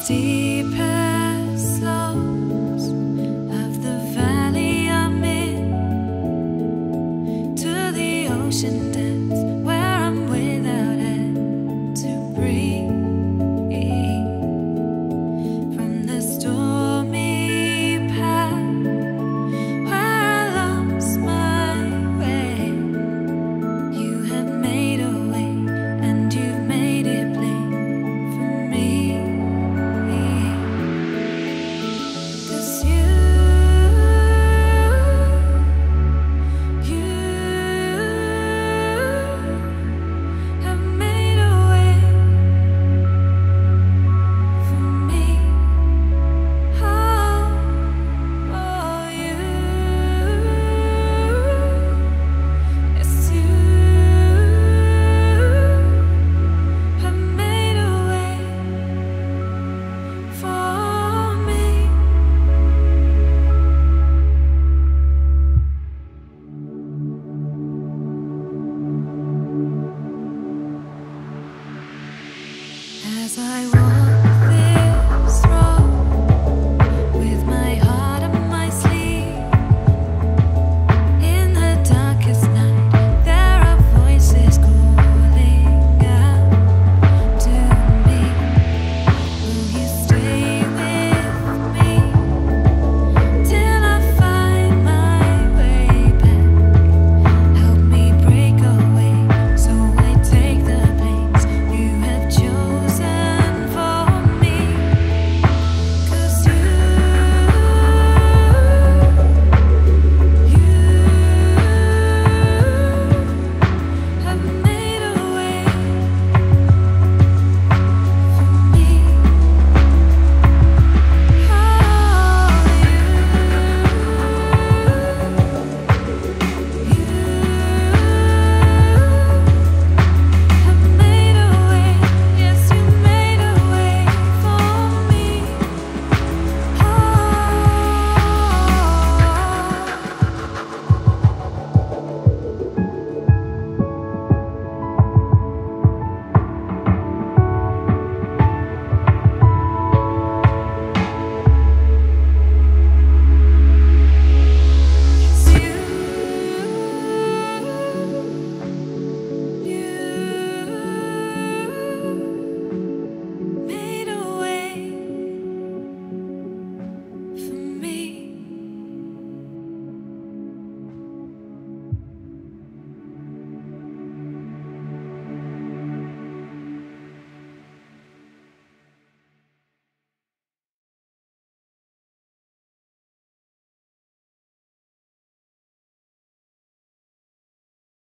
deepest slopes of the valley I'm in, to the ocean depths where I'm without air to breathe. From the stormy path where I lost my way, you have made a way and you've made it plain for me. 'Cause you have made a way for me. Oh, you, yes, you have made a way for me. As I walk